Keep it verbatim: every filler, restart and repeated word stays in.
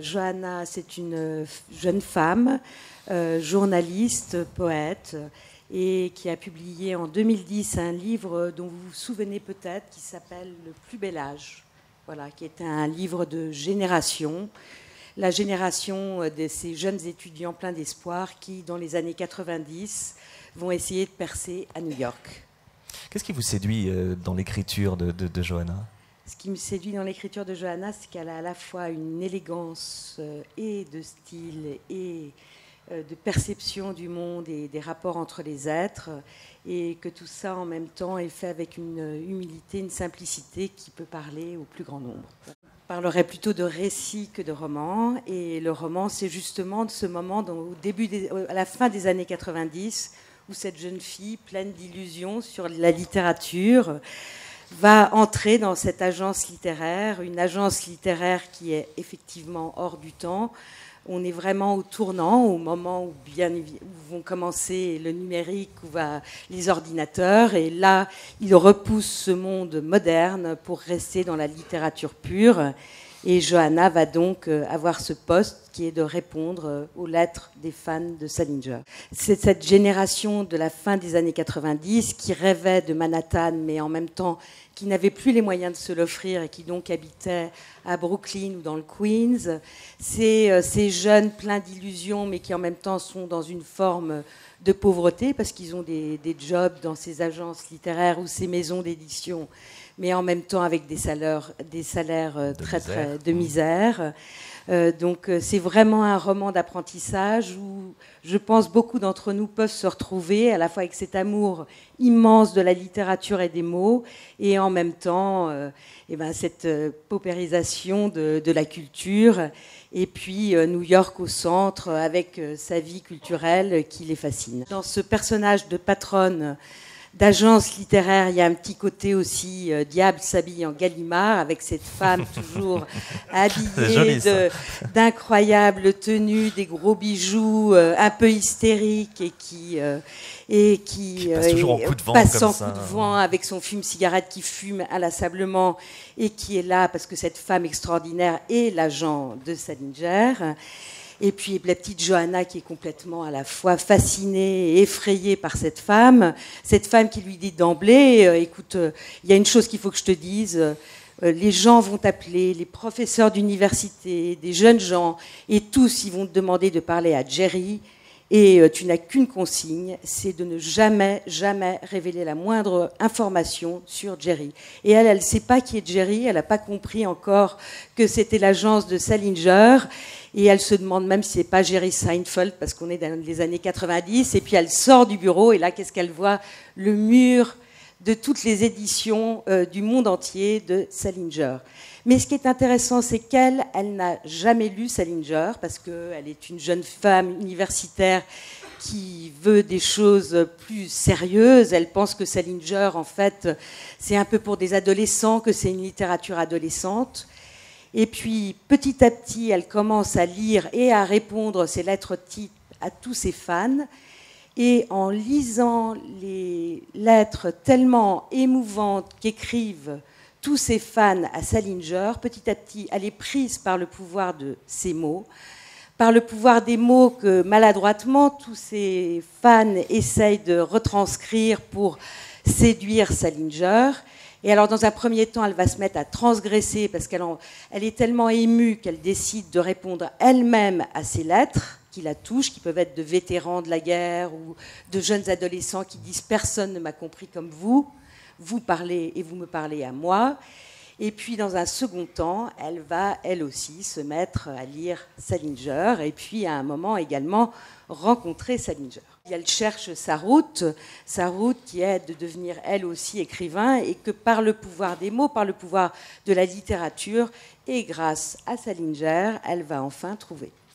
Johanna, c'est une jeune femme, euh, journaliste, poète, et qui a publié en deux mille dix un livre dont vous vous souvenez peut-être, qui s'appelle « Le plus bel âge », voilà, qui était un livre de génération, la génération de ces jeunes étudiants pleins d'espoir qui, dans les années quatre-vingt-dix, vont essayer de percer à New York. Qu'est-ce qui vous séduit dans l'écriture de, de, de Johanna ? Ce qui me séduit dans l'écriture de Johanna, c'est qu'elle a à la fois une élégance et de style et de perception du monde et des rapports entre les êtres, et que tout ça en même temps est fait avec une humilité, une simplicité qui peut parler au plus grand nombre. Je parlerai plutôt de récit que de roman, et le roman, c'est justement de ce moment, au début des, à la fin des années quatre-vingt-dix, où cette jeune fille, pleine d'illusions sur la littérature, va entrer dans cette agence littéraire, une agence littéraire qui est effectivement hors du temps. On est vraiment au tournant, au moment où, bien, où vont commencer le numérique, où va les ordinateurs, et là, il repousse ce monde moderne pour rester dans la littérature pure. Et Johanna va donc avoir ce poste qui est de répondre aux lettres des fans de Salinger. C'est cette génération de la fin des années quatre-vingt-dix qui rêvait de Manhattan, mais en même temps qui n'avait plus les moyens de se l'offrir et qui donc habitait à Brooklyn ou dans le Queens. C'est ces jeunes pleins d'illusions, mais qui en même temps sont dans une forme de pauvreté parce qu'ils ont des, des jobs dans ces agences littéraires ou ces maisons d'édition, mais en même temps avec des salaires, des salaires très, de très de misère. Euh, donc c'est vraiment un roman d'apprentissage où je pense beaucoup d'entre nous peuvent se retrouver à la fois avec cet amour immense de la littérature et des mots, et en même temps euh, et ben, cette euh, paupérisation de, de la culture, et puis euh, New York au centre avec euh, sa vie culturelle qui les fascine. Dans ce personnage de patronne d'agence littéraire, il y a un petit côté aussi euh, diable s'habille en Gallimard, avec cette femme toujours habillée de, d'incroyables tenues, des gros bijoux, euh, un peu hystérique, et qui euh, et qui, qui passe, toujours euh, en coup de vent, passe comme en ça. coup de vent avec son fume-cigarette qui fume inlassablement, et qui est là parce que cette femme extraordinaire est l'agent de Salinger. Et puis la petite Johanna qui est complètement à la fois fascinée et effrayée par cette femme. Cette femme qui lui dit d'emblée, euh, écoute, il euh, y a une chose qu'il faut que je te dise, euh, les gens vont t'appeler, les professeurs d'université, des jeunes gens, et tous ils vont te demander de parler à Jerry, et euh, tu n'as qu'une consigne, c'est de ne jamais, jamais révéler la moindre information sur Jerry. Et elle, elle ne sait pas qui est Jerry, elle n'a pas compris encore que c'était l'agence de Salinger. Et elle se demande même si c'est pas Jerry Seinfeld, parce qu'on est dans les années quatre-vingt-dix. Et puis elle sort du bureau, et là, qu'est-ce qu'elle voit ? Le mur de toutes les éditions euh, du monde entier de Salinger. Mais ce qui est intéressant, c'est qu'elle, elle n'a jamais lu Salinger, parce qu'elle est une jeune femme universitaire qui veut des choses plus sérieuses. Elle pense que Salinger, en fait, c'est un peu pour des adolescents, que c'est une littérature adolescente. Et puis, petit à petit, elle commence à lire et à répondre ses lettres types à tous ses fans. Et en lisant les lettres tellement émouvantes qu'écrivent tous ses fans à Salinger, petit à petit, elle est prise par le pouvoir de ces mots, par le pouvoir des mots que, maladroitement, tous ses fans essayent de retranscrire pour séduire Salinger. Et alors, dans un premier temps, elle va se mettre à transgresser parce qu'elle en, elle est tellement émue qu'elle décide de répondre elle-même à ces lettres qui la touchent, qui peuvent être de vétérans de la guerre ou de jeunes adolescents qui disent « Personne ne m'a compris comme vous, vous parlez et vous me parlez à moi ». Et puis, dans un second temps, elle va, elle aussi, se mettre à lire Salinger, et puis, à un moment également, rencontrer Salinger. Elle cherche sa route, sa route qui est de devenir, elle aussi, écrivain, et que par le pouvoir des mots, par le pouvoir de la littérature, et grâce à Salinger, elle va enfin trouver.